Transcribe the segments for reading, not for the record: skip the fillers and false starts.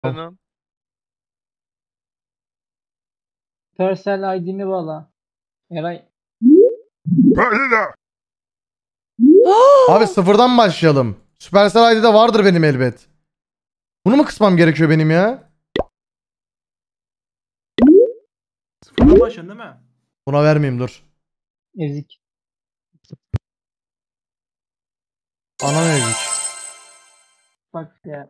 Tamam. Lan. Supercell ID'ni bağla. Eray. Abi sıfırdan başlayalım. Supercell ID'de vardır benim elbet. Bunu mu kısmam gerekiyor benim ya? Sıfırdan başlıyorsun değil mi? Buna vermeyeyim dur. Ezik. Anam ezik. Bak ya.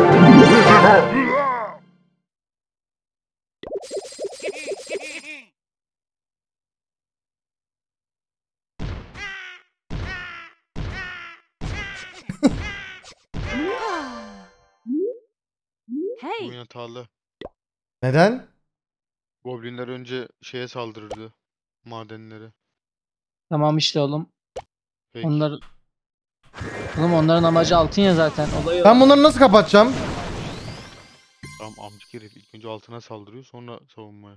Oyun Hey, hatalı. Neden? Goblinler önce şeye saldırırdı. Madenlere. Tamam işte oğlum. Peki. Oğlum onların amacı altın ya zaten. Olayı o. Ben bunları nasıl kapatacağım? Tamam amcık herif. İlk önce altına saldırıyor sonra savunmaya.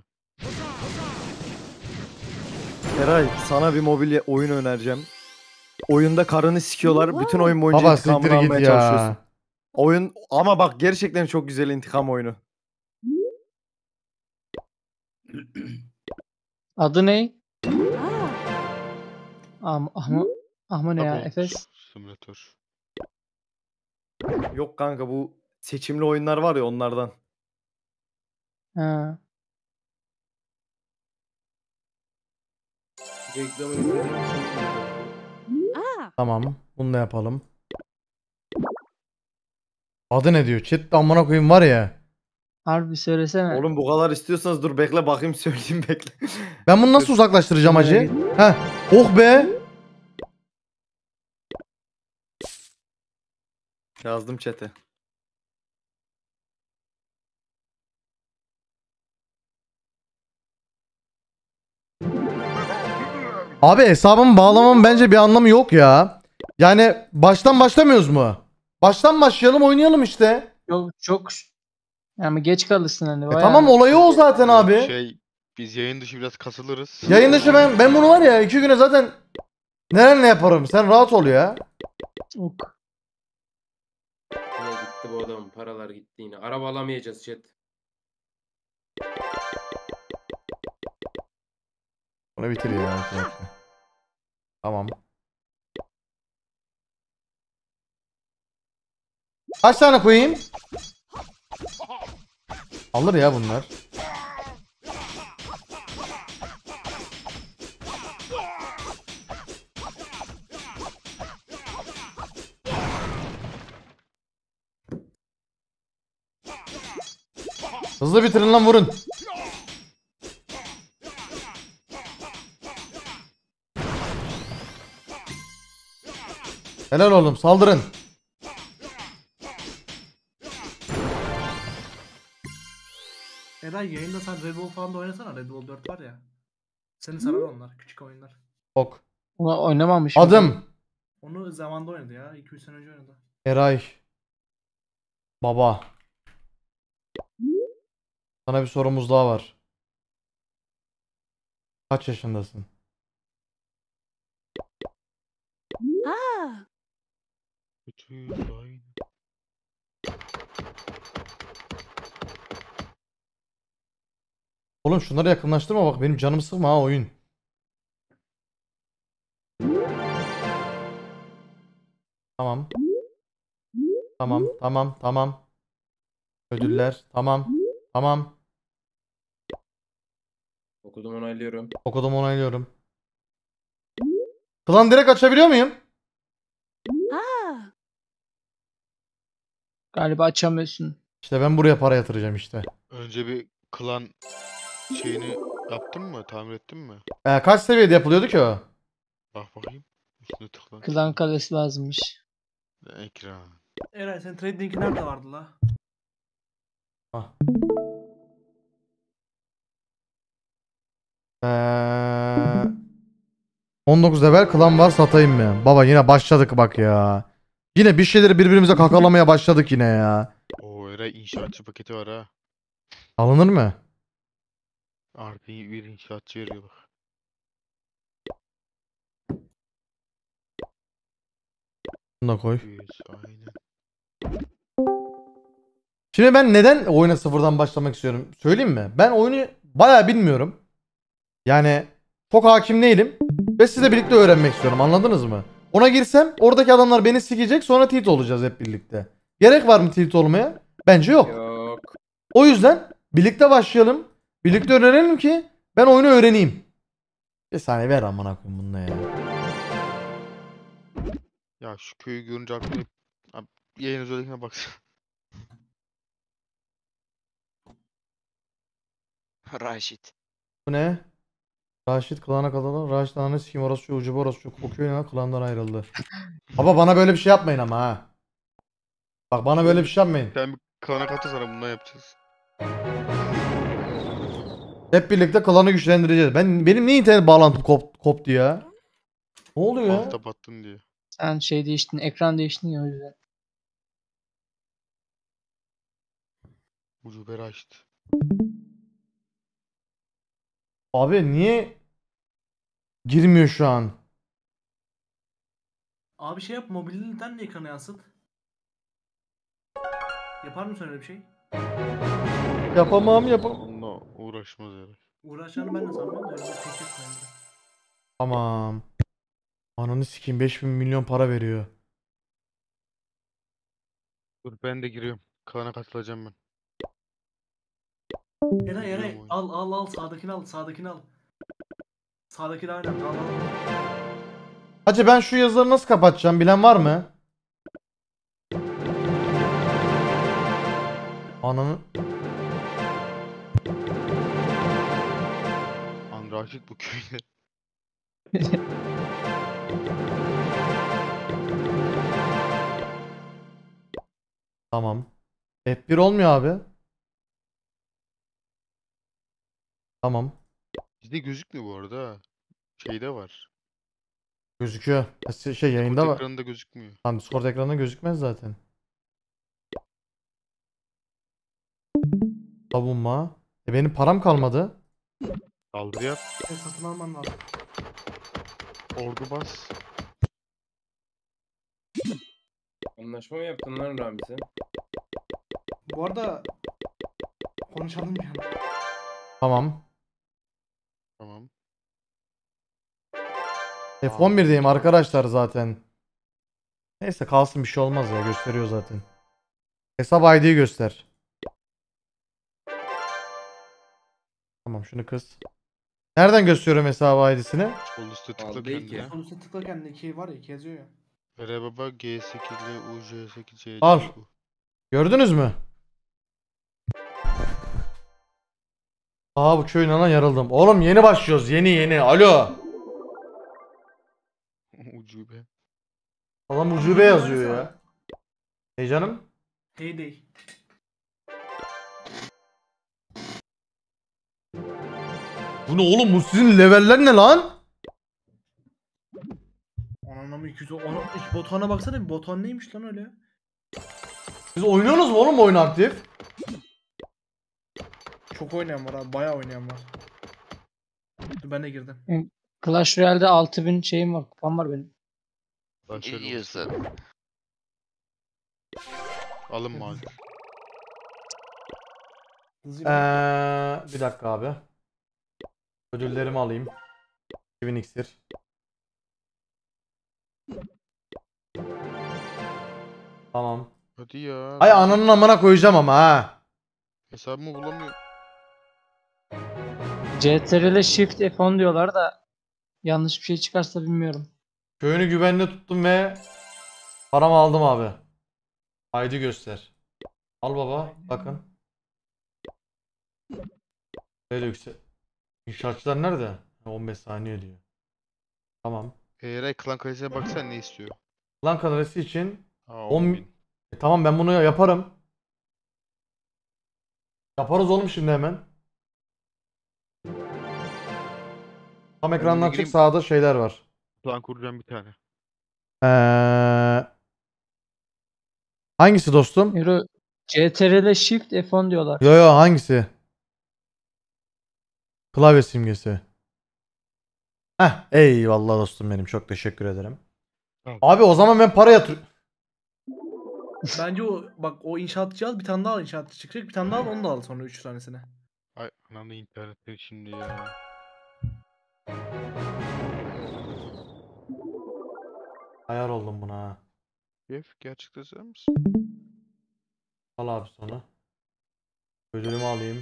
Eray sana bir mobil oyun önereceğim. Oyunda karını sikiyorlar. Bütün oyun boyunca Baba intikamını siktir git almaya ya. çalışıyorsun. Oyun ama bak gerçekten çok güzel intikam oyunu. Adı ne? ah, Ahma ne ya? Double Efes. Simülatör. Yok kanka bu seçimli oyunlar var ya onlardan. Ha. ah. Tamam. Bunu da yapalım. Adı ne diyor? Chat amına koyayım var ya. Harbi söylesene. Oğlum bu kadar istiyorsanız dur bekle bakayım söyleyeyim bekle. Ben bunu nasıl uzaklaştıracağım Nereye hacı? git- Heh. Oh be. Yazdım chat'e. Abi hesabımı bağlamam bence bir anlamı yok ya. Yani baştan başlamıyoruz mu? Baştan başlayalım oynayalım işte. Çok yani geç kalırsın hani. Bayağı. Tamam olayı o zaten abi. Biz yayın dışı biraz kasılırız. Yayın dışı ben bunu var ya 2 güne zaten nerenle yaparım. Sen rahat ol ya. Ok. Yine gitti bu adam. Paralar gitti yine. Araba alamayacağız chat. Bunu bitir ya. 2 dakika. Tamam. Kaç tane koyayım? Alır ya bunlar. Hızlı bitirin lan vurun. Helal oğlum saldırın. Eray yayında sen Red Bull falan da oynasana. Red Bull 4 var ya. Seni sarar onlar. Küçük oyunlar. Ok. Ulan oynamamış. Adım. Onu zamanda oynadı ya. 2-3 sene önce oynadı. Eray. Baba. Sana bir sorumuz daha var. Kaç yaşındasın? Ah, Kötü aynı. Oğlum şunları yakınlaştırma bak benim canımı sıkma ha oyun. Tamam. Tamam. Ödüller. Tamam. Okudum onaylıyorum. Okudum onaylıyorum. Klan direkt açabiliyor muyum? ah. Galiba açamıyorsun. İşte ben buraya para yatıracağım işte. Önce bir klan şeyini yaptın mı? Tamir ettin mi? Kaç seviyede yapılıyordu ki o? Bak bakayım. Üstüne tıkla. Klan kalesi lazımmış. Ekran. Eray senin trade linki nerede vardı la? Ah. Ee, 19 level klan var satayım mı? Baba yine başladık bak ya. Yine bir şeyleri birbirimize kakalamaya başladık yine ya. Oo Eray inşaatçı paketi var ha. Alınır mı? RP bir inşaatçı veriyor bak. Bunu da koy. 100 aynen. Şimdi ben neden oyuna sıfırdan başlamak istiyorum? Söyleyeyim mi? Ben oyunu bayağı bilmiyorum. Yani çok hakim değilim. Ve sizle birlikte öğrenmek istiyorum. Anladınız mı? Ona girsem oradaki adamlar beni sikecek, sonra tilt olacağız hep birlikte. Gerek var mı tilt olmaya? Bence yok. Yok. O yüzden birlikte başlayalım. Birlikte öğrenelim ki ben oyunu öğreneyim. Bir saniye ver amına koyayım bununla ya. Ya şu köyü görünce aklıma abi, yayın özellikine baksana. Raşit. Bu ne? Raşit klana katılan. Raşit ananı sikeyim, orası şu ucu orası şu kokuyor ya, klandan ayrıldı. Baba bana böyle bir şey yapmayın ama ha. Bak bana böyle bir şey yapmayın. Sen bir klana katıl, sana bundan yapacağız. Hep birlikte klanı güçlendireceğiz. Benim niye internet bağlantım koptu ya? Ne oluyor ya? Altta battın diye. Sen şey değiştin, ekran değiştin ya o yüzden. Ucube Raşit. Abi niye girmiyor şu an? Abi şey yap, mobilden de ekrana yansıt. Yapar mısın öyle bir şey? Yapamam. Onunla uğraşmaz herhalde. Uğraşacağını ben de sanmam da öyle bir teklif bence. Tamam. Ananı sikeyim, 5000 milyon para veriyor. Dur ben de giriyorum. Klana katılacağım ben. Eray oyun. al sağdakini al, sağdakini al. Sağdakini aynen al. Hacı ben şu yazıları nasıl kapatacağım, bilen var mı? Ananı... An Raşit bu köyde. Tamam. F1 olmuyor abi. Tamam. Bizde gözükmüyor bu arada ha. Şeyde var. Gözüküyor. Şey yayında Kod var. ekranında gözükmüyor. Tam Discord ekranında gözükmez zaten. Savunma. Benim param kalmadı. Saldırı yap. Satın alman lazım. Ordu bas. Anlaşma mı yaptın lan Ramiz'e? Bu arada konuşalım ya. Tamam. Tamam. F11'deyim arkadaşlar zaten. Neyse kalsın, bir şey olmaz ya, gösteriyor zaten. Hesap ID'yi göster. Tamam şunu kız. Nereden gösteriyorum hesap ID'sini? Sol üstte tıkla Al değil ki. kendine. Sol üstte tıkla kendine 2 var ya, 2 yazıyor ya. Ere baba G8'li UC8C. Al. Gördünüz mü? Aa bu köyün alan yarıldım. Oğlum yeni başlıyoruz, yeni. Alo. Ucube. Adam ucube yazıyor ya. Hey canım. Heyday. Bu ne oğlum, bu sizin leveller ne lan? Ananı 200 botona baksana, bir boton neymiş lan öyle? Siz oynuyorsunuz mu oğlum oyun aktif? Çok oynayan var abi, bayağı oynayan var. Dur ben de girdim. Clash Royale'de 6000 şeyim var, kupam var benim. Ben Ne şöyle diyorsun? alın mağdur. Bir dakika abi. Ödüllerimi alayım. 2000 iksir. Tamam. Hadi ya. Ay ananın amına koyacağım ama ha. Hesabımı bulamıyorum. CTRL Shift F10 diyorlar da yanlış bir şey çıkarsa bilmiyorum. Köyünü güvenli tuttum ve paramı aldım abi. Haydi göster. Al baba bakın. Böyle yüksek. İnşaatçılar nerede? 15 saniye diyor. Tamam. Eray klan kalitesine baksana ne istiyor. Lan kadresi için Ha 10.000. Tamam ben bunu yaparım. Yaparız oğlum şimdi hemen. Tam ekrandan çık, gireyim. sağda şeyler var. Klan kuracağım bir tane. Hangisi dostum? Euro CTRL Shift F10 diyorlar. Yo hangisi? Klavye simgesi. Eyvallah dostum benim, çok teşekkür ederim. Tamam. Abi o zaman ben para yatır... Bence o inşaatçı al, bir tane daha inşaatçı çıkacak. Bir tane daha al, onu da al sonra 3 tanesini. Ay ananı internetten şimdi ya. Ayar oldum buna ha. Şef gerçekten sen misin? Al abi sonra. Ödülümü alayım.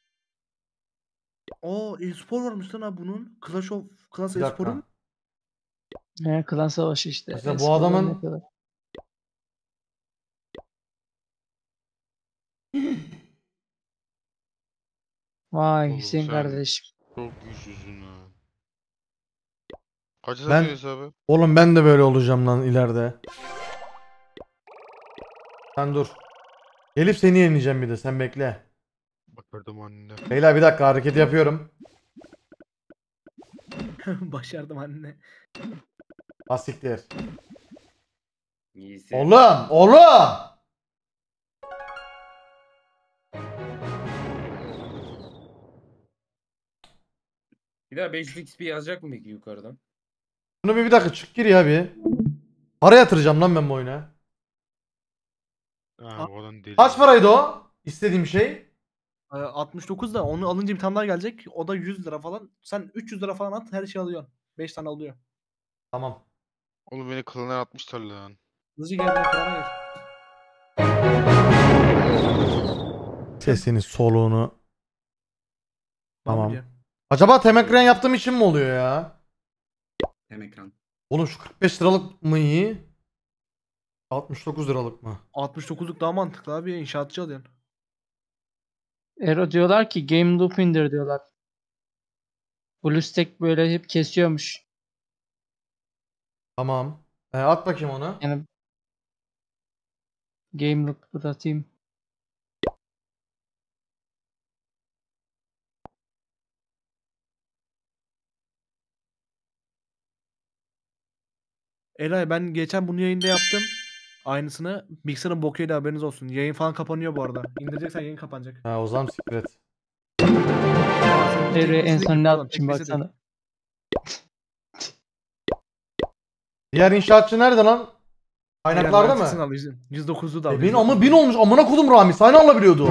E-spor varmış lan abi bunun. Clash Bir e-spor'un. dakika. Klan savaşı işte. Mesela bu Espor'dan adamın- yapıyorlar. Vay Oğlum Hüseyin sen kardeşim. çok güçsüzsün ha. Kaça Ben- satıyor hesabı? Oğlum ben de böyle olacağım lan ileride. Sen dur. Gelip seni yeneceğim bir de, sen bekle. Bakardım anne. Beyler bir dakika, hareket yapıyorum. Başardım anne. Asiktir. İyisi. Oğlum! Oğlum! Bir daha 500 XP yazacak mı peki yukarıdan? Bunu bir dakika çık gir ya bir. Para yatıracağım lan ben bu oyuna. Ha bu adam deli. Kaç paraydı o? İstediğim şey. 69 da onu alınca bir tane daha gelecek. O da 100 lira falan. Sen 300 lira falan at, her şey alıyorsun. 5 tane alıyor. Tamam. Oğlum beni kılına atmışlar lan. Hızlıca gel bir ekrana gir. Sesini, soluğunu. Ben Tamam. biliyorum. Acaba temekren yaptığım için mi oluyor ya? Hem ekran. Oğlum şu 45 liralık mı iyi? 69 liralık mı? 69'luk daha mantıklı abi. İnşaatçı alıyorsun. Ero diyorlar ki game loop indir diyorlar. BlueStack böyle hep kesiyormuş. Tamam. At bakayım onu. Yani game loop atayım. Eray ben geçen bunu yayında yaptım. Aynısını. Bilgisayarın bokuyla haberiniz olsun. Yayın falan kapanıyor bu arada. İndireceksen yayın kapanacak. Ha, o zaman siktir et. Ero'ya en son ne Pardon, atmışım tek sesi değil. baksana. Diğer inşaatçı nerede lan? Kaynaklarda Sesini mı? al, 109'lu da al. Bin ama 1000 olmuş. Amına kodum Rami. Sana alabiliyordu.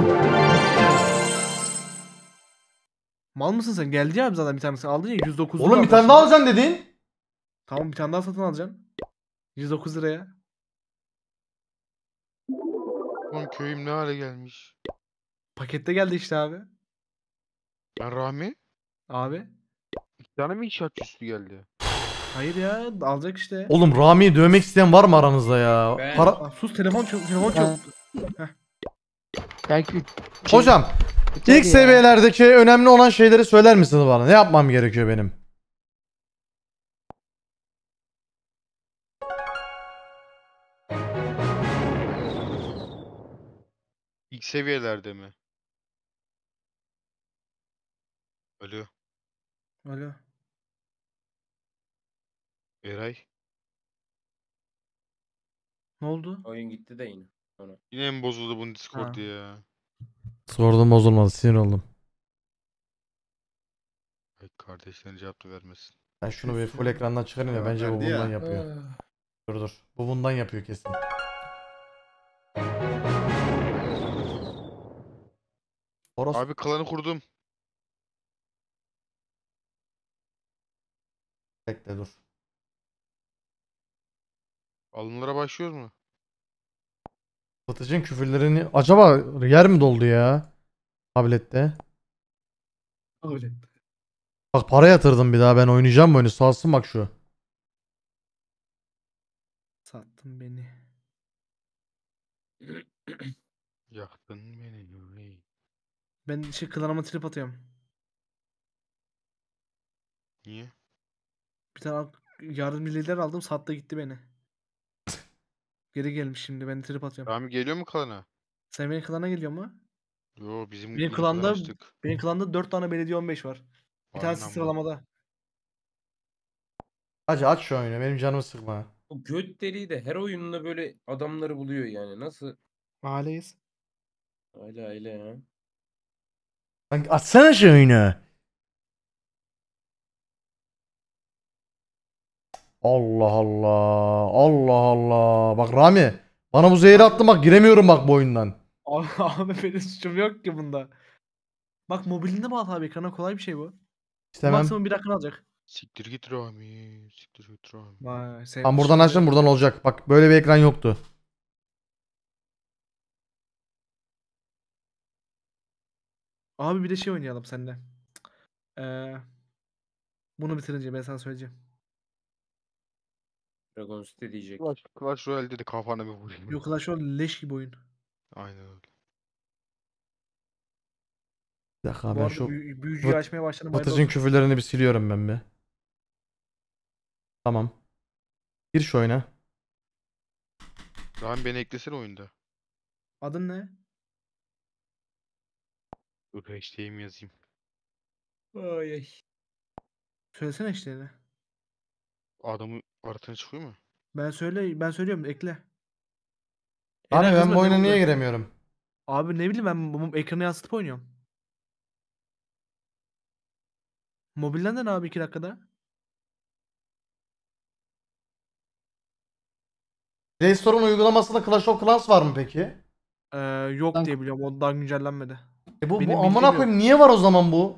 Mal mısın sen? Geldi ya abi zaten bir tanesini aldın ya, 109'lu Oğlum da bir tane daha alacaksın dedin. Tamam, bir tane daha satın alacaksın. 109 liraya. Oğlum köyüm ne hale gelmiş. Pakette geldi işte abi. Ben Rami. Abi. İki tane mi inşaatçı üstü geldi? Hayır ya, alacak işte. Oğlum Rami'yi dövmek isteyen var mı aranızda ya? Ben- Para... Sus, telefon Ha. çaldı. Belki Hocam biter ilk ya. seviyelerdeki önemli olan şeyleri söyler misiniz bana? Ne yapmam gerekiyor benim? İlk seviyelerde mi? Alo. Alo. Eray. Ne oldu? Oyun gitti de yine. Yine mi bozuldu bunun Discord Ha. ya? Sordum, bozulmadı, sinir oldum. Ay kardeşlerine cevap da vermesin. Ben şunu bir full ekrandan çıkarayım ya, bence bu Verdi ya. bundan yapıyor. Dur. Bu bundan yapıyor kesin. Orası Abi klanı kurdum. bekle dur. Alımlara başlıyoruz mu? Satıcının küfürlerini acaba yer mi doldu ya? Tablette. Öyle. Bak para yatırdım, bir daha ben oynayacağım bu oyunu. Salsın bak şu. Sattın beni. Yaktın beni. Yüreği. Ben klanıma trip atıyorum. Niye? Bir tane yardım lider aldım, sattı gitti beni. Geri gelmiş şimdi, ben trip atıyorum. Rami geliyor mu klana? Sen benim klana geliyor mu? Yo bizim Benim yeni klanda klan açtık. benim klanda 4 tane belediye 15 var. Bir tanesi Aynen bu. sıralamada. Hacı aç şu oyunu, benim canımı sıkma. O göt deliği de her oyununda böyle adamları buluyor yani. Nasıl? Mahalleyiz. Öyle ya. Lan açsana şu oyunu. Allah Allah. Allah Allah. Bak Rami, Bana bu zehri attı bak, giremiyorum bak bu oyundan. Abi benim suçum yok ki bunda. Bak mobilinde bağlı abi, ekrana kolay bir şey bu. İstemem. Maksimum 1 dakika alacak. Siktir git Rami. Siktir git Rami. Vay sen Tam buradan açtım, buradan olacak. Bak böyle bir ekran yoktu. Abi bir de şey oynayalım seninle. Ee, Bunu bitirince ben sana söyleyeceğim. Dragon City diyecek. Clash Royale'de de kafana bir vurayım. Yok Clash Royale leş gibi oyun. Aynen öyle. Bir dakika Bu ben arada şu büyücüyü açmaya başladım. hayırlı Atatürk'ün olsun. küfürlerini bir siliyorum ben bir. Tamam. Gir şu oyuna. Rami beni eklesene oyunda. Adın ne? Dur hashtag'imi yazayım. Ay ay. Söylesene işlerini. Adamı aratına çıkıyor mu? Ben söylüyorum ekle. Hani Eren ben kızma, bu oyuna ne niye oldu? giremiyorum? Abi ne bileyim ben bu ekranı yansıtıp oynuyorum. Mobilden de ne abi 2 dakikada? Play Store'un uygulamasında Clash of Clans var mı peki? Yok Lan- diye biliyorum. O daha güncellenmedi. Bu Benim amına bildiğim yok. koyayım niye var o zaman bu?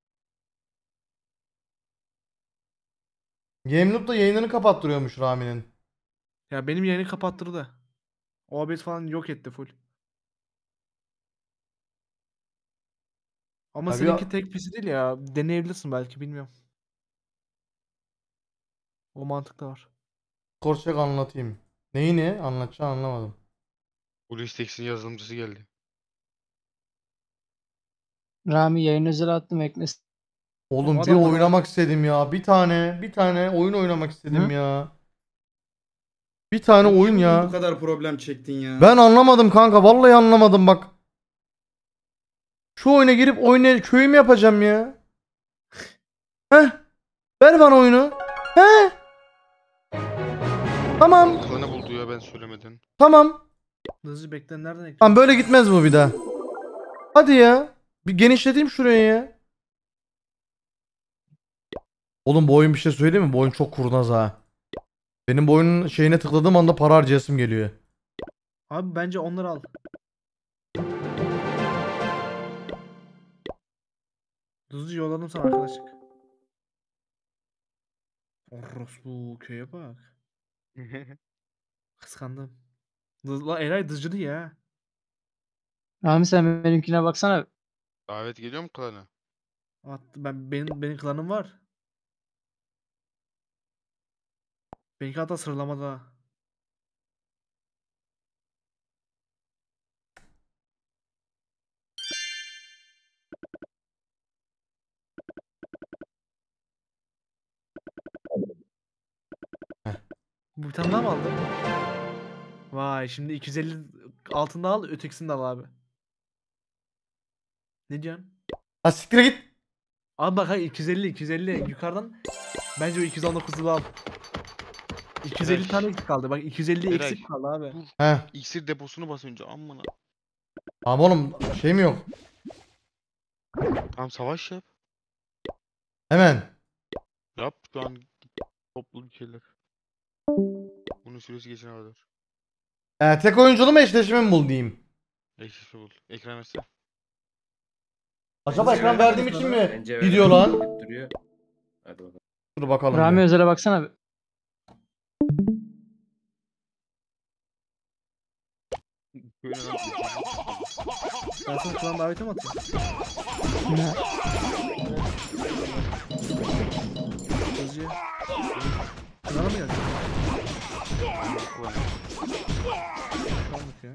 Gameloop da yayınını kapattırıyormuş Rami'nin. Ya benim yayını kapattırdı. OBS falan yok etti full. Ama Abi seninki ya- tek PC değil ya. Deneyebilirsin belki bilmiyorum. O mantık da var. Korçak anlatayım. Neyini anlatacağını anlamadım. Polistex'in yazılımcısı geldi. Rami yayın özel attım eklesin. Oğlum O bir adam bana- oynamak istedim ya. Bir tane oyun oynamak istedim Hı? ya. Bir tane Niye oyun bugün ya. Bu kadar problem çektin ya. Ben anlamadım kanka. Vallahi anlamadım bak. Şu oyuna girip köyümü yapacağım ya. Heh. Ver bana oyunu. Heh. Tamam. Klanı buldu ya ben söylemeden. Tamam. Hızlı beklen nereden ekliyorsun? Tamam böyle gitmez bu bir daha. Hadi ya. Bir genişleteyim şurayı ya. Oğlum bu oyun bir şey söyleyeyim mi? Bu oyun çok kurnaz ha. Benim bu oyunun şeyine tıkladığım anda para harcayasım geliyor. Abi bence onları al. Hızlı yolladım sana arkadaşlık. Orospu köye bak. Kıskandım. La Eray dızcıdı ya. Rami sen benimkine baksana. Davet geliyor mu klana? Benim klanım var. Benimki hatta sıralamada. Bu bir tane daha mı aldın? Vay şimdi 250 altında al ötekisini de al abi. Ne diyorsun? Ha siktir git. Abi bak hayır 250 yukarıdan bence o 219'u al. 250 Eray. tane eksik kaldı. Bak 250 Eray. eksik kaldı abi. Dur. Heh. İksir deposunu basınca amına. Tamam oğlum şey mi yok? Tamam savaş yap. Hemen. Yap şu an toplu bir şeyler. Bunun süresi geçene kadar. Tek oyunculu mu eşleşme mi bul diyeyim. Eşleşme bul. Ekran açsana. Acaba ekran verdiğim için mi Bence gidiyor lan? Duruyor. Hadi bakalım. Dur bakalım. Rami bir. özele baksana. Bir. Böyle lan. Ben sana klan daveti mi atayım? Ne? Hızlıca. Klana mı geldin? Klanlık ya.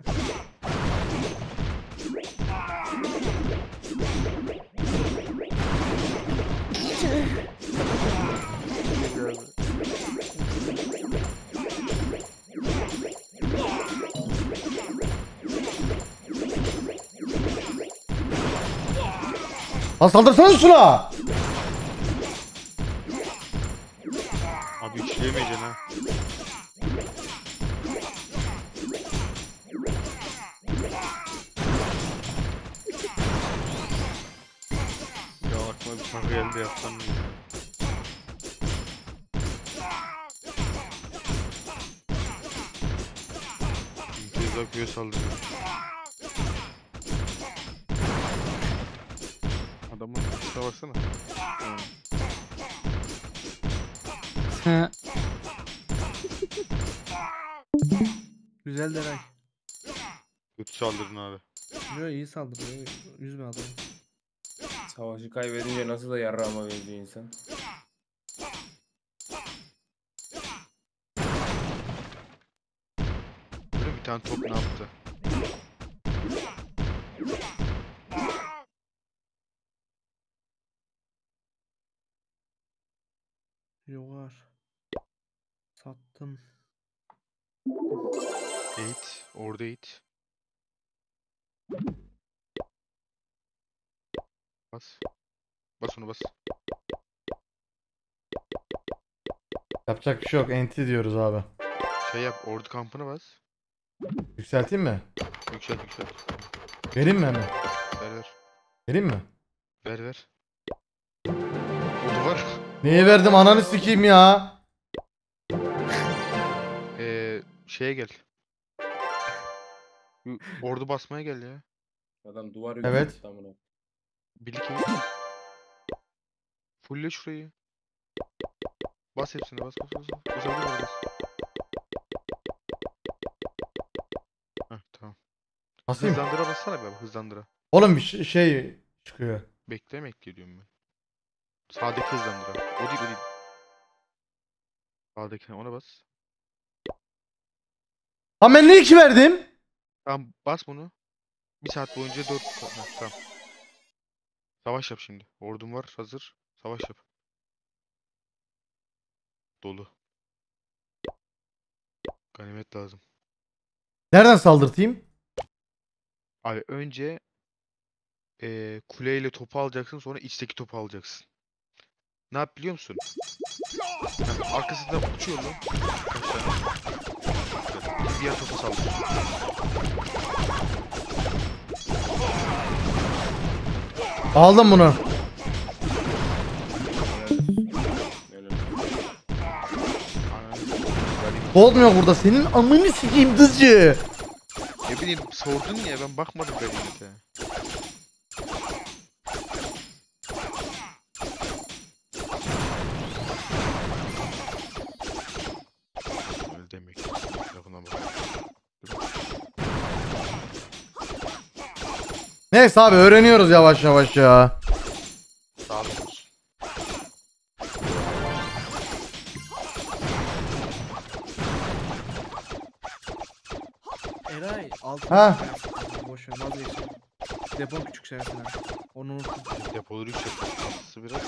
Lan saldırsana şuna. Abi üçleyemeyeceksin ha. Ya aklıma bir şarkı geldi yapsam mı ya? Burada köye saldırıyor. Adamın üstüne baksana. He. Güzel Eray. Kötü saldırın abi. Yo, iyi saldırıyor. Üzme adamı. Savaşı kaybedince nasıl da yarrağıma benziyor insan. Böyle bir tane top ne yaptı? Yogar. Sattım. Eğit. Orada eğit. Bas. Bas onu bas. Yapacak bir şey yok. Enti diyoruz abi. Şey yap. Ordu kampına bas. Yükselteyim mi? Yükselt yükselt. Vereyim mi hemen? Ver ver. Vereyim mi? Ver ver. Ordu var. Neyi verdim ananı sikeyim ya. Şeye gel. Ordu basmaya gel ya. Adam duvar Evet. yükseltti amına. Birlik eğit. Fulle şurayı. Bas hepsine bas bas bas. Özellikle bas. Heh tamam. Basayım. Hızlandıra bassana be abi hızlandıra. Oğlum bir şey çıkıyor. Bekle diyorum ben. Sağdaki hızlandıra. O değil o değil. Sağdakine ona bas. Ha ben ne 2 verdim? Tamam bas bunu. Bir saat boyunca 4 tamam. Savaş yap şimdi. Ordum var hazır. Savaş yap. Dolu. Ganimet lazım. Nereden saldırtayım? Abi önce kuleyle topu alacaksın sonra içteki topu alacaksın. Ne yap biliyor musun? Arkasında uçuyor lan. Kaç tane? Diğer topa saldır. Aldım bunu. Öyle. Ganimet. Olmuyor burada. Senin amını sikeyim dızcı. Ne bileyim sordun ya ben bakmadım ganimete. Öyle demek. Tarafına bak. Neyse abi öğreniyoruz yavaş yavaş ya. Sağ olsun. Eray. Altın. Ha. Boş ver vazgeçelim. Depon küçük şeysin ha. Onu unuttum. Depoları yükseltmesi biraz.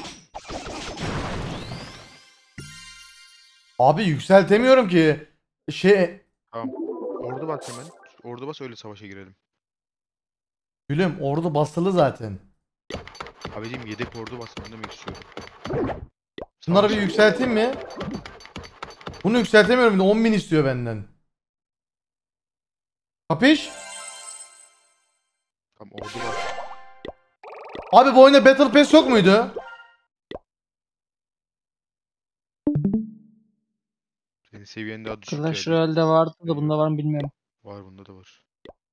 Abi yükseltemiyorum ki. Tamam. Ordu bas hemen. Ordu bas öyle savaşa girelim. Gülüm ordu basılı zaten. Abicim yedek ordu basmanı demek istiyorum. Bunları bir Savaşa- yükselteyim mi? Bunu yükseltemiyorum da 10.000 istiyor benden. Kapış? Tamam ordu bas. Abi bu oyunda Battle Pass yok muydu? Senin seviyen daha düşük Clash geldi. Royale'de vardı da bunda var mı bilmiyorum. Var bunda da var.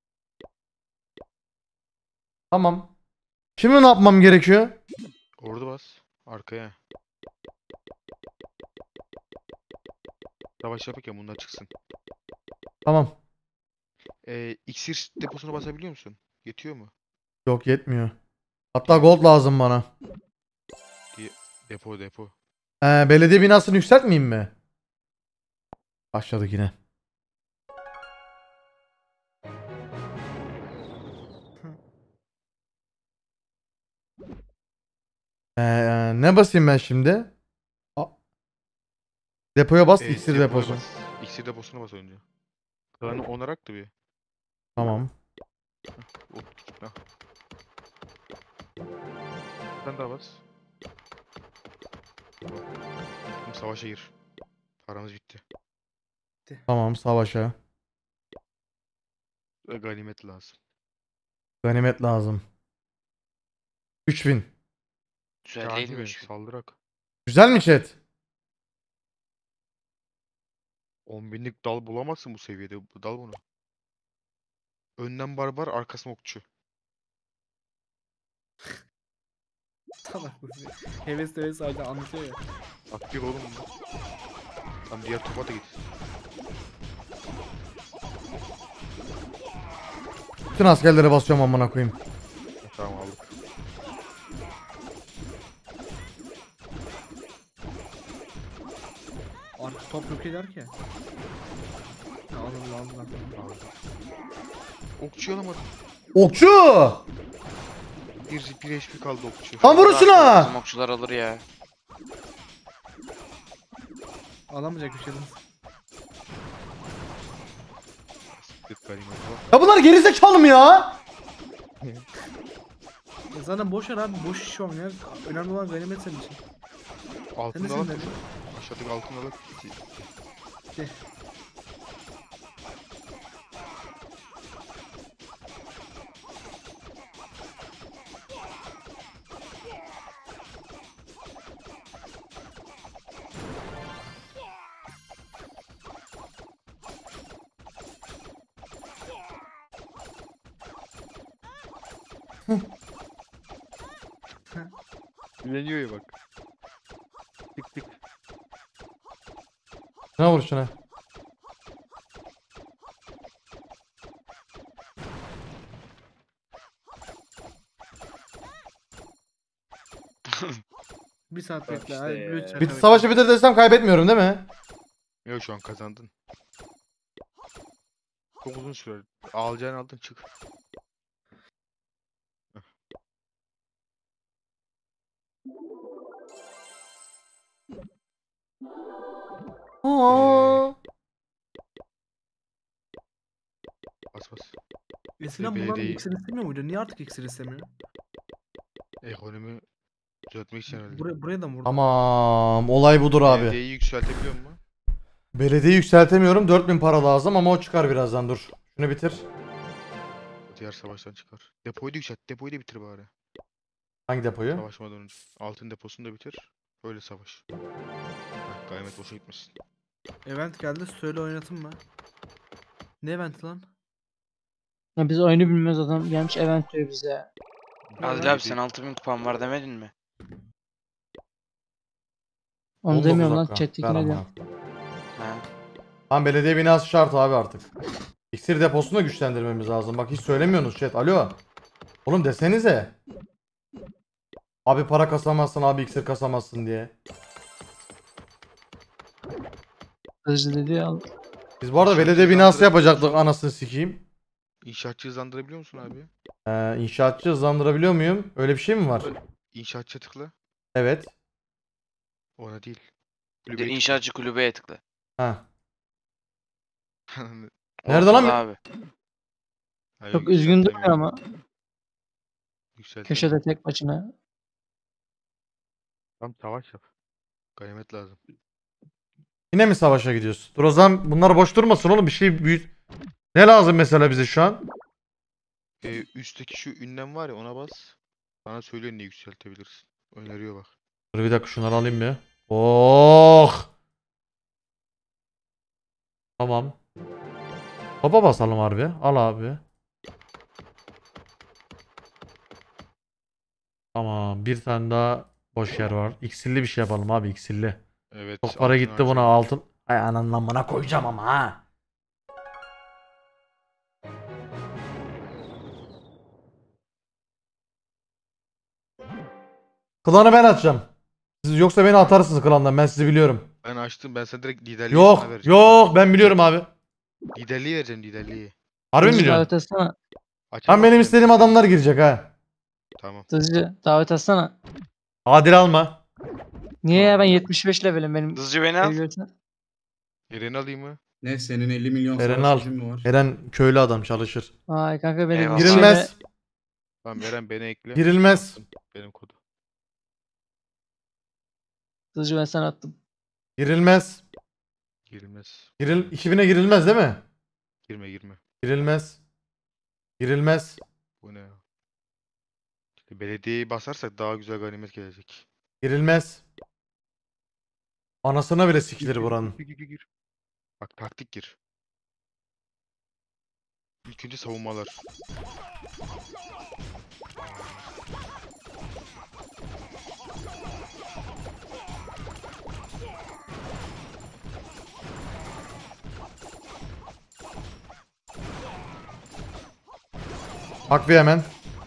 Tamam. Şimdi ne yapmam gerekiyor? Ordu bas. Arkaya. Savaş yaparken bunlar çıksın. Tamam. İksir deposuna basabiliyor musun? Yetiyor mu? Yok yetmiyor. Hatta gold lazım bana. Depo. Belediye binasını yükseltmeyeyim mi? Başladık yine. Ne basayım ben şimdi? Depoya bas, iksir Depoya deposu. bas. İksir deposuna bas önce. Klanı onarak da bir. Tamam. Hah. Sen daha bas. Tamam. Şimdi savaşa gir. Paramız bitti. Tamam savaşa. Ganimet lazım. Ganimet lazım. 3000. Güzel değil mi? Saldırak. Güzel mi chat? 10.000'lik dal bulamazsın bu seviyede. Dal bunu. Önden barbar, arkasına okçu. Salak mısın ya? Heves sadece anlatıyor ya. Aktif oğlum bu. Tamam diğer topa da git. Bütün askerlere basıyorum amına koyayım. Tamam aldık. Arka top yok eder ki. Ya aldılar. Okçuyu alamadım. Okçu! Bir HP kaldı okçu. Lan vurun şuna! Bizim okçular alır ya. Alamayacak bir şey değil. Git ganimet var. Ya bunlar gerizekalı mı ya? Ya zaten boş ver abi. Boş iş şu an ya. Önemli olan ganimet senin için. Sen Altını de alıp sen de. aşağıdaki altını alıp Dinleniyor ya bak. Tık tık. Şuna vur şuna. Bir saat Bak bekle. işte Hadi ya. lütfen. Bir savaşı bitir desem kaybetmiyorum değil mi? Yok şu an kazandın. Çok uzun sürer. Alacağını aldın çık. Aa. Bas bas. Eskiden bunlar belediyeyi- iksir istemiyor muydu? Niye artık iksir istemiyor? Ekonomi düzeltmek için herhalde. Buraya da mı vurdu? Tamam. Olay budur abi. Belediyeyi yükseltebiliyor mu? Belediye yükseltemiyorum. 4000 para lazım ama o çıkar birazdan dur. Şunu bitir. Diğer savaştan çıkar. Depoyu da yükselt. Depoyu da bitir bari. Hangi depoyu? Savaşmadan önce. Altın deposunu da bitir. Öyle savaş. Heh, Gaymet boşa gitmesin. Event geldi. Söyle oynatın mı? Ne event lan? Ya biz oyunu bilmiyoruz, adam gelmiş event diyor bize. Adil abi sen 6000 kupan var demedin mi? Onu 19 demiyorum lan, dakika. Ver chat'tekine amına. diyorum. Ha. Tamam belediye binası şart abi artık. İksir deposunu da güçlendirmemiz lazım. Bak hiç söylemiyorsunuz chat. Alo. Oğlum desenize. Abi para kasamazsın, abi iksir kasamazsın diye. Hızlı dedi ya. Biz bu arada belediye binası yapacaktık anasını sikeyim. İnşaatçı hızlandırabiliyor musun abi? İnşaatçı hızlandırabiliyor muyum? Öyle bir şey mi var? İnşaatçı tıkla. Evet. Ona değil. Bir de Kulübeyi inşaatçı kulübeye tıkla. Ha. tıkla. Nerede lan? Ortada abi. Hayır, Çok üzgün duruyor yükseltemiyorum. ama. Yükseltemiyorum. Köşede tek başına. Tamam savaş yap. Ganimet lazım. Yine mi savaşa gidiyoruz? Dur o zaman bunlar boş durmasın oğlum, bir şey büyük. Ne lazım mesela bize şu an? Üstteki şu ünlem var ya ona bas. Bana söylüyor ne yükseltebiliriz. Öneriyor bak. Dur bir dakika şunları alayım bir. Oh! Tamam. Topa basalım harbi. Al abi. Tamam. Bir tane daha boş yer var. İksirli bir şey yapalım abi, iksirli. Evet. Çok para altın gitti buna, harcama. altın. Ay ananın amına koyacağım ama ha. Klanı ben açacağım. Siz yoksa beni atarsınız klandan, ben sizi biliyorum. Ben açtım. Ben sana direkt liderliği Yok sana vereceğim. yok ben biliyorum abi. Liderliği vereceğim liderliği. Harbi mi Hızlı biliyorsun? davet etsene. Tam Açamazsın benim yani. istediğim adamlar girecek ha. Tamam. Hızlıca davet etsene. Adil alma. Niye ya, ben 75 levelim benim. Hızlıca beni al. Sevgilisi. Yerini alayım mı? Ne senin 50 milyon Eren savaş al. gücün mü var? Eren köylü adam, çalışır. Ay kanka benim. Eyvallah. Girilmez. Tamam Eren beni ekle. Girilmez. Benim kodu. Hızlıca ben sana attım. Girilmez. Girilmez. 2000'e girilmez değil mi? Girme girme. Girilmez. Girilmez. Bu ne ya? İşte belediyeyi basarsak daha güzel ganimet gelecek. Girilmez. Anasına bile sikilir buranın. Gir. Bak taktik gir. İlk önce savunmalar. Takviye hemen.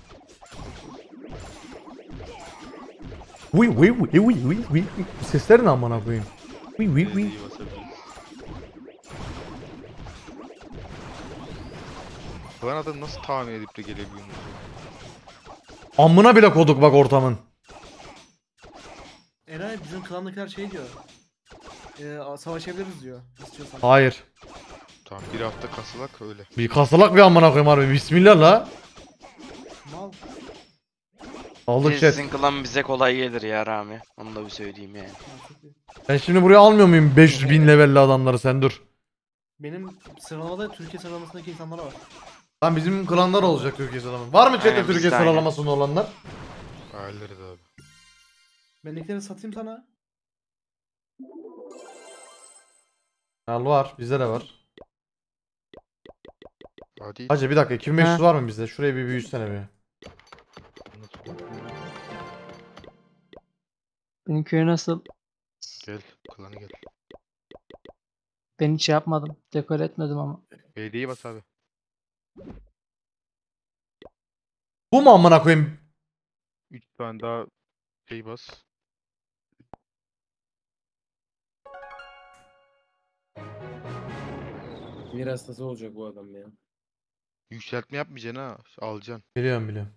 Uy uy uy uy uy uy. Bu sesler ne amına koyayım? Uy uy uy. Belediye basabiliriz. Falan adam nasıl tahmin edip de gelebiliyorsunuz? Amına bile koduk bak ortamın. Eray bizim klandakiler şey diyor. Savaşabiliriz diyor. İstiyorsan. Hayır. Tamam bir hafta kasılak öyle. Bir kasılak bir amına koyayım harbi. Bismillah la. Mal. Aldık chat. Sizin klan bize kolay gelir ya Rami. Onu da bir söyleyeyim yani. Ben şimdi buraya almıyor muyum 500.000 levelli adamları sen dur. Benim sıralamada Türkiye sıralamasındaki insanlar var. Lan bizim klanlar olacak Türkiye sıralaması. Var mı chatte Aynen, Türkiye bizde aynı. sıralamasında olanlar? Aileriz abi. Bendekileri satayım sana. Al var bizde de var. Hadi. Hacı bir dakika 2500 Ha. var mı bizde? Şurayı bir büyütsene bir. Benim köy nasıl? Gel klanı gel. Ben hiç yapmadım. Dekore etmedim ama. Belediyeyi bas abi. Bu mu amına koyayım? 3 tane daha şey bas. Bir hastası olacak bu adam ya. Yükseltme yapmayacaksın ha. Alacaksın. Biliyorum biliyorum.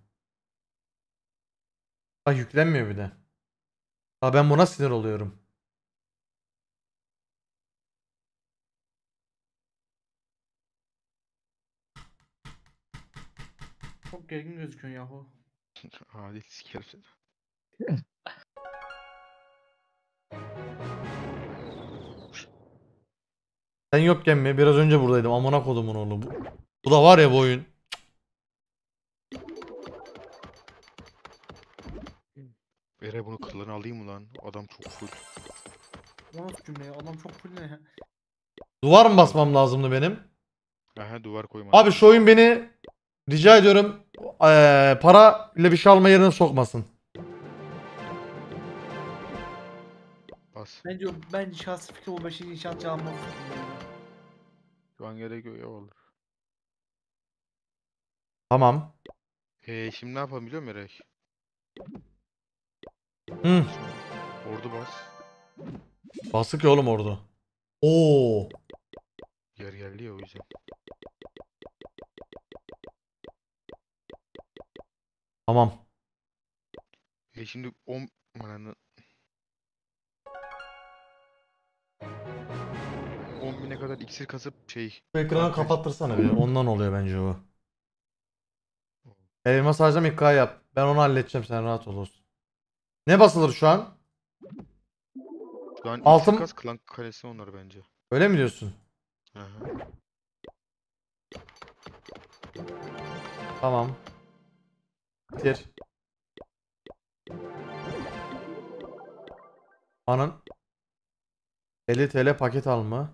Ha yüklenmiyor bir de. Ha ben buna sinir oluyorum. Çok gergin gözüküyorsun yahu. Hadi sikerim seni. Sen yokken mi? Biraz önce buradaydım. Amına kodumun oğlu. Bu da var ya bu oyun. Ere bunu kıllarını alayım mı lan? Adam çok full. O nasıl cümle ya? Adam çok full ne ya? Duvar mı basmam lazımdı benim? Aha duvar koyma. Abi şu oyun beni rica ediyorum para ile bir şey alma yerine sokmasın. Bas. Bence şahsi fikrim o 5. inşaatçı alma fikrim. Şu an gerek yok ya olur. Tamam. Şimdi ne yapalım biliyor musun Erek? Hı. Ordu bas. Basık ya oğlum orada. Oo. Yer geldi ya o yüzden. Tamam. Şimdi 10 yani 10.000'e kadar iksir kasıp şey. Bu ekranı kapattırsana bir. Ondan oluyor bence o. Elmas harcam İK yap. Ben onu halledeceğim sen rahat ol olsun. Ne basılır şu an? Şu an Altın- iksir kas klan kalesi onlar bence. Öyle mi diyorsun? Aha. Tamam. Bitir. Anın 50 TL paket alma.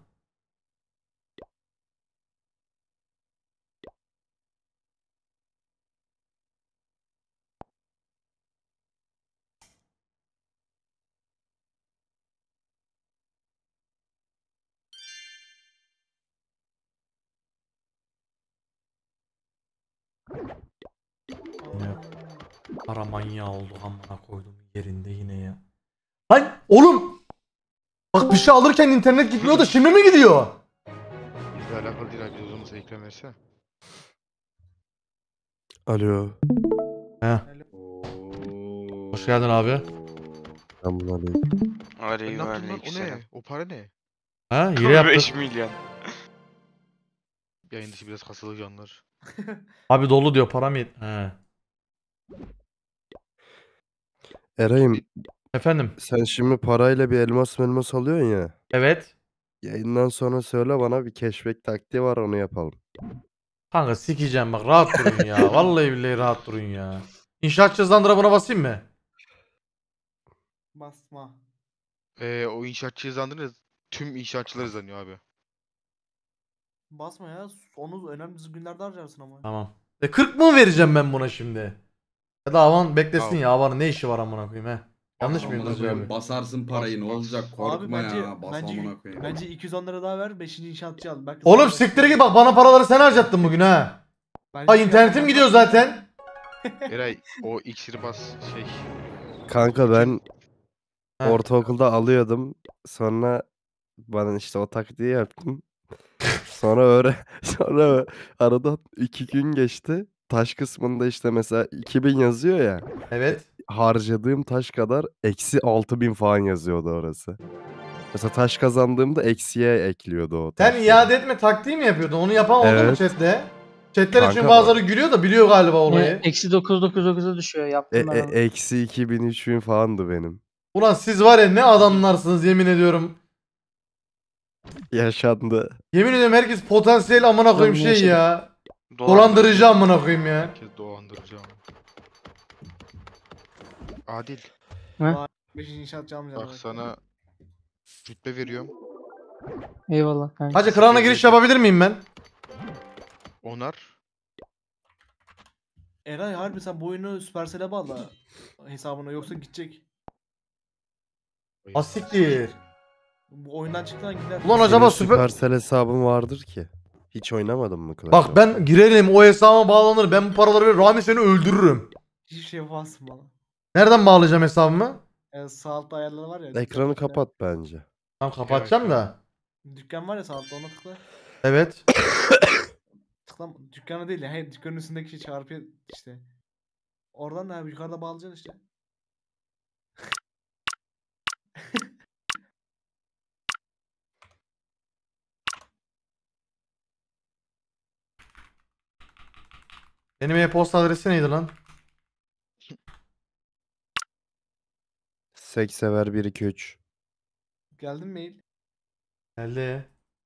Yine para manyağı oldu amına koydum yerinde yine ya. Lan oğlum! Bak bir şey alırken internet gitmiyor da şimdi mi gidiyor? Bizle alakalı değil abi. Biz o zaman ekran versene. Alo. He. Hoş geldin abi. Selamünaleyküm. Ne Aleyküm yaptın lan? O aleykümselam. ne? O para ne? Ha hile yaptık. 5 milyon. Yayın dışı biraz kasılı canlar. Abi dolu diyor para mı He. Eray'ım Efendim. sen şimdi parayla bir elmas alıyorsun ya. Evet. Yayından sonra söyle bana bir cashback taktiği var onu yapalım. Kanka sikeceğim bak rahat durun ya. Vallahi billahi rahat durun ya. İnşaatçı hızlandıra buna basayım mı? Basma. O inşaatçı hızlandırınca tüm inşaatçılar hızlanıyor abi. Basma ya. Onu önemli günlerde harcarsın ama. Tamam. 40 mı vereceğim ben buna şimdi? Ya da Avan beklesin Al. ya. Avan'ın ne işi var amına koyayım he. Yanlış mıyım Amına Hızlı koyayım abi? basarsın parayı ne Bas, bas. olacak Abi korkma bence ya bas amına koyayım. bence 210 lira daha ver 5. inşaatçı al. Belki Oğlum sana- siktir git bak bana paraları sen harcattın bugün ha. Bence Ha şey internetim yapma, gidiyor bak- zaten. Eray o iksiri bas şey. Kanka ben Heh. ortaokulda alıyordum. Sonra bana işte o taktiği yaptım. Sonra aradan 2 gün geçti. Taş kısmında işte mesela 2000 yazıyor ya. Evet. Harcadığım taş kadar eksi 6000 falan yazıyordu orası. Mesela taş kazandığımda eksiye ekliyordu o Sen taşları. iade etme taktiği mi yapıyordun? Onu yapan oldu mu Evet. chatte? Chatler için Kanka bazıları gülüyor da biliyor galiba olayı. Eksi 999'a düşüyor yaptım ben onu. Eksi 2000 3000 falandı benim. Ulan siz var ya ne adamlarsınız yemin ediyorum. Yaşandı. Yemin ediyorum herkes potansiyel amına koyayım Ben şey yaşadım. ya. Dolandırıcı amına koyayım ya. Herkes dolandırıcı ama. Adil. 5. inşaatçı almayacağım. Bak sana rütbe veriyorum. Eyvallah kanka. Hacı krana giriş yapabilir miyim ben? Onar. Eray harbi sen bu oyunu Supercell'e bağla hesabına yoksa gidecek. Asiktir. Bu oyundan çıktığından gider. Ulan Senin acaba süper... Supercell hesabın vardır ki. Hiç oynamadın mı Clash Bak ben Royale? girerim o hesabıma bağlanır. Ben bu paraları verir. Rami seni öldürürüm. Hiçbir şey yapamazsın bana. Nereden bağlayacağım hesabımı? Sağ altta ayarları var ya. Ekranı dükkan- kapat bence. Tamam kapatacağım da. Dükkan var ya sağ altta ona tıkla. Evet. Tıkla dükkanı değil ya. Hayır dükkanın üstündeki şey çarpıyor işte. Oradan da yukarıda bağlayacaksın işte. Benim e-posta adresi neydi lan? Seksever 123. Geldin mail. Geldi.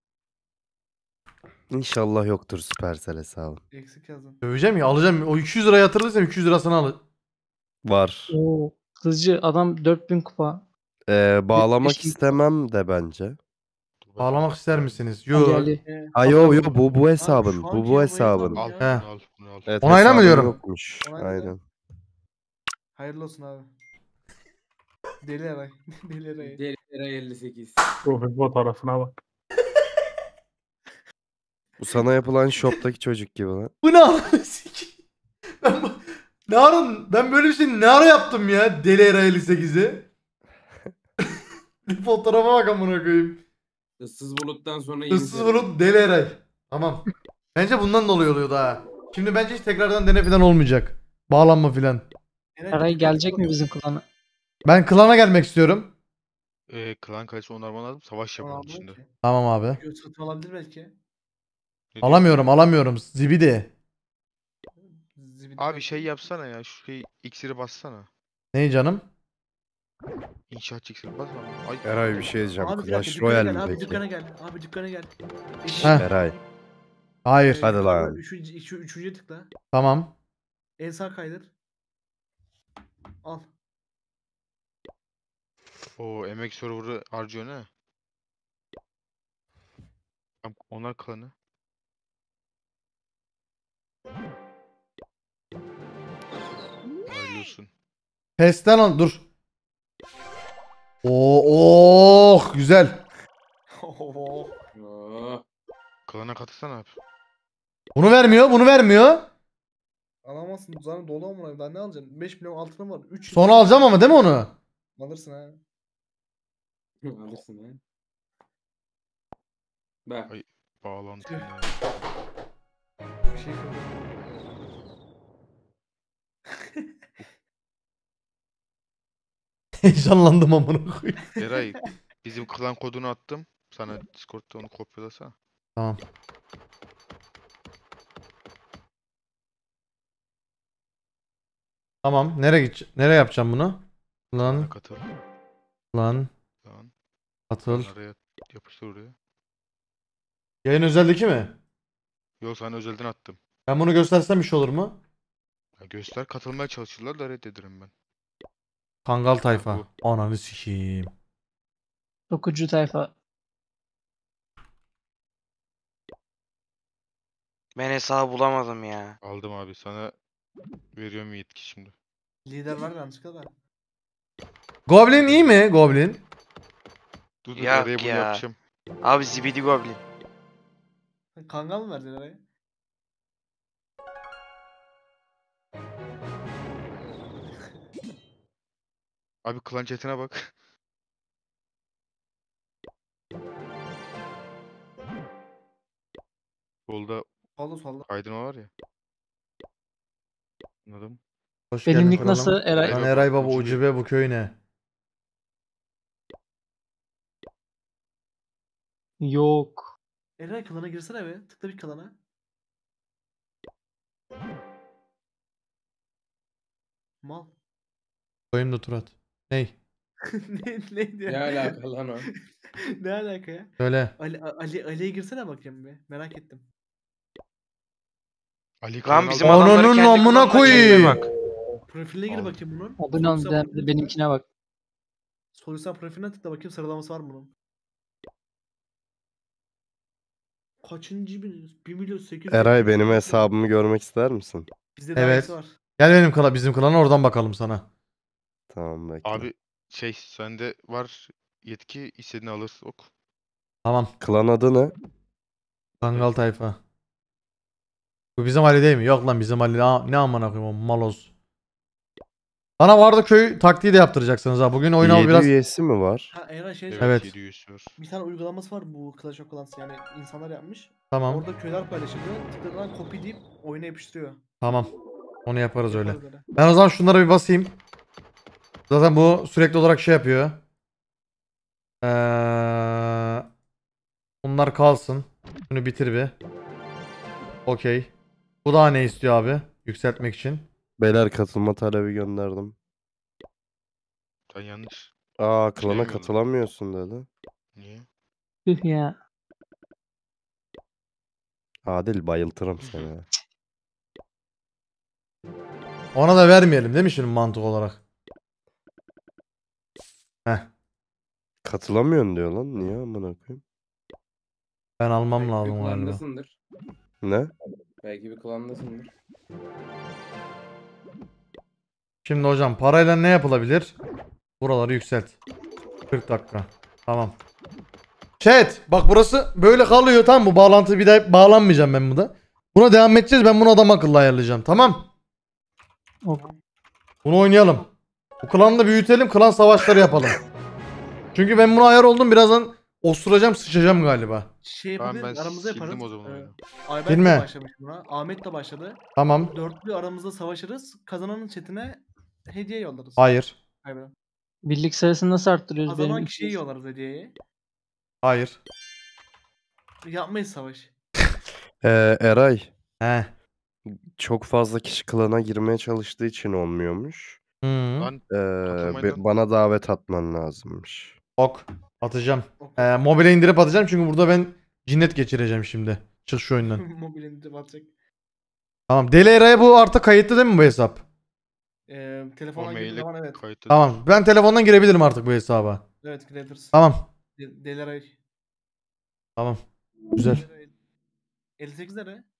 İnşallah yoktur Supercell hesabın. Eksik yazdın. Döveceğim ya alacağım. O 200 lira yatırdıysam 200 lirasını al. Var. Oo, hızlıca adam 4000 kupa. Bağlamak Beşinci- istemem de bence. Bağlamak ister misiniz? Yok. Geldi. Ha yo bu hesabın. şu anki Bu bu hesabın. Al Ya. bunu He. al bunu al. Evet, Onayla mı hesabın diyorum? Yokmuş. Onayla. Aynen. Hayırlı olsun abi. Deli Eray. Deli Eray. Deli Eray 58. Profil fotoğrafına bak. Bu sana yapılan shop'taki çocuk gibi lan. Bu ne ananı sikeyim? Ben böyle bir şey ne ara yaptım ya? Deli Era 58'i. Bir fotoğrafa bak amına koyayım. Issız buluttan sonra yeni Issız bulut Deli Eray. Tamam. Bence bundan dolayı oluyordu ha. Şimdi bence hiç tekrardan dene falan olmayacak. Bağlanma filan. Eray gelecek mi bizim klana? Ben klana gelmek istiyorum. Klan kalesi onarman lazım. Savaş yapalım Alamıyor içinde. ki. Tamam abi. Göz satın alabilir belki. Ne diyorsun? Alamıyorum. Zibidi. Zibidi Abi belki. şey yapsana ya. Şu şey iksiri bassana. Ney canım? İnşaatçı iksiri bas abi. Ay. Eray bir şey diyeceğim. Abi bir dakika Clash dükkana Royale gel mi abi peki? dükkana gel. Abi dükkana gel. Heh. Eray. Hayır. Hadi lan. Üçüncüye tıkla. Tamam. En sağ kaydır. Al. O emek server'ı harcıyor ne? Abi onlar klanı. Hayırlısın. Pesten al dur. Oo, oh, güzel. Oh. Oh. Klana katılsana abi. Bunu vermiyor. Alamazsın. Zaten dolu amına. Daha ne alacaksın? 5 milyon altına var. 3 Sonra alacağım ama değil mi onu? Alırsın ha. Alırsın ha. Bak. Ay bağlantı ne? Bir şey yok. Heyecanlandım amına koyayım. Eray bizim klan kodunu attım. Sana Discord'da onu kopyalasana. Tamam. Tamam. Nereye yapacağım bunu? Lan Katıl. lan Lan. atıl. Araya yapıştır oraya. Yayın özeldeki mi? Yok sana özelden attım. Ben bunu göstersem iş olur mu? Ya göster katılmaya çalışırlar da reddederim ben. Kangal tayfa. bu. Ananı sikeyim. Dokucu tayfa. Ben hesabı bulamadım ya. Aldım abi, sana veriyorum yetki şimdi. Lider var mı yanlışlıkla da. Goblin iyi mi? Goblin. Dur Yok araya bunu ya. yapacağım. Abi Zibidi Goblin. Kangal mı verdin araya? Abi klan chatine bak. Solda Solda. kaydırma var ya. Anladım. Hoş Benim geldin nick nasıl kralım. Eray? Lan Baba, Eray Baba ucube. ucube bu köy ne? Yok. Eray klana girsene be. Tıkla bir klana. Mal. Koyayım da Turat. Ney? ne diyor? Ne alaka lan o? Ne alaka ya? Söyle. Ali'ye girsene bakayım bir. Merak ettim. Ali Lan klan bizim aldı. adamları Ananın kendi amına kullanma koyayım. chatine bak. Profiline gir Aldım. bakayım bunun. Abone ol Soyuzsan bir de benimkine bak. Soyuzsan profiline tıkla bakayım sıralaması var mı bunun? Kaçıncı bin? 1 milyon 800. Eray benim hesabımı görmek ister misin? Bizde de Evet. aynısı var. Gel benim klana, bizim klana, oradan bakalım sana. Tamam bekle. Abi sende var yetki, istediğini alırsın ok. Tamam. Klan adı ne? Kangal tayfa. Bu bizim Ali değil mi? Yok lan, bizim Ali ne amına koyayım o maloz. Bana bu arada köy taktiği de yaptıracaksınız ha. Bugün oyun al 7 biraz. üyesi mi var? Ha Eray şey Evet. 7 üyesi var. bir tane uygulaması var bu Clash of Clans yani insanlar yapmış. Tamam. Orada köyler paylaşılıyor. Tıkladan copy deyip oyuna yapıştırıyor. Tamam. Onu yaparız öyle. Yaparız öyle. Ben o zaman şunlara bir basayım. Zaten bu sürekli olarak şey yapıyor. Bunlar kalsın. Şunu bitir bir. Okey. Bu daha ne istiyor abi? Yükseltmek için. Beyler katılma talebi gönderdim. Sen yanlış. Aa Şey klana mi katılamıyorsun dedi. Niye? Tüh ya. Adil bayıltırım seni. Ona da vermeyelim değil mi şimdi mantık olarak? Heh. Katılamıyorsun diyor lan. Niye amına koyayım? Ben almam Belki lazım bir galiba. klandasındır. Ne? Belki bir klandasındır. Şimdi hocam parayla ne yapılabilir? Buraları yükselt. 40 dakika. Tamam. Chat bak burası böyle kalıyor, tamam, bu bağlantı bir daha bağlanmayacağım ben bu da. Buna devam edeceğiz, ben bunu adam akıllı ayarlayacağım, tamam. Ok. Bunu oynayalım. Bu klanı da büyütelim, klan savaşları yapalım. Çünkü ben buna ayar oldum, birazdan osuracağım sıçacağım galiba. Şey Tamam, yapabiliriz, ben aramızda sildim yaparız. o zaman oyunu. Ayberk Silme. de başlamış buna. Ahmet de başladı. Tamam. Dörtlü aramızda savaşırız. Kazananın chatine hediye yollarız. Hayır. Kaybeden. Birlik sayısını nasıl arttırıyoruz Kazanan benim? kişiye yollarız hediyeyi. Hayır. Yapmayız savaş. Eray. He. Çok fazla kişi klana girmeye çalıştığı için olmuyormuş. Hı. Lan katılmayın. Bana davet atman lazımmış. Ok. Atacağım. Ok. Mobile indirip atacağım çünkü burada ben cinnet geçireceğim şimdi. Çık şu oyundan. Mobil indirip atacak. Tamam. Deli Eray'a bu artık kayıtlı değil mi bu hesap? Telefona O girdiği maili zaman evet. kayıtlı. Tamam. Ben telefondan girebilirim artık bu hesaba. Evet girebiliriz. Tamam. Deliray. Tamam. Güzel. 58 lira.